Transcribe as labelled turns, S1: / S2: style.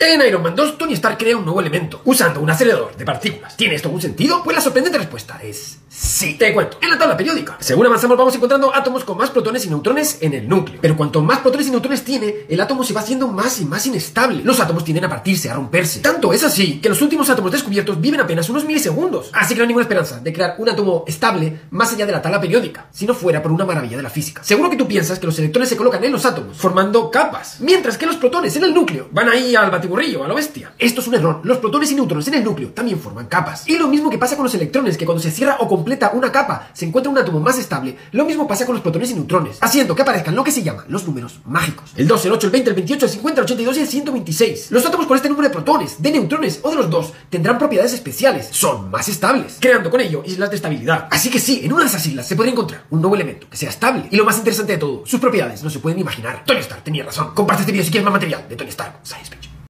S1: En Iron Man 2, Tony Stark crea un nuevo elemento, usando un acelerador de partículas. ¿Tiene esto algún sentido? Pues la sorprendente respuesta es sí. Te cuento. En la tabla periódica, según avanzamos vamos encontrando átomos con más protones y neutrones en el núcleo. Pero cuanto más protones y neutrones tiene, el átomo se va haciendo más y más inestable. Los átomos tienden a partirse, a romperse. Tanto es así que los últimos átomos descubiertos viven apenas unos milisegundos. Así que no hay ninguna esperanza de crear un átomo estable más allá de la tabla periódica, si no fuera por una maravilla de la física. Seguro que tú piensas que los electrones se colocan en los átomos, formando capas, mientras que los protones en el núcleo van ahí al batiburrillo, a lo bestia. Esto es un error. Los protones y neutrones en el núcleo también forman capas. Y lo mismo que pasa con los electrones, que cuando se cierra o completa una capa se encuentra un átomo más estable, lo mismo pasa con los protones y neutrones, haciendo que aparezcan lo que se llaman los números mágicos. El 2, el 8, el 20, el 28, el 50, el 82 y el 126. Los átomos con este número de protones, de neutrones o de los dos tendrán propiedades especiales, son más estables, creando con ello islas de estabilidad. Así que sí, en una de esas islas se podría encontrar un nuevo elemento que sea estable. Y lo más interesante de todo, sus propiedades no se pueden imaginar. Tony Stark tenía razón. Comparte este video si quieres más material de Tony Stark Science Fiction.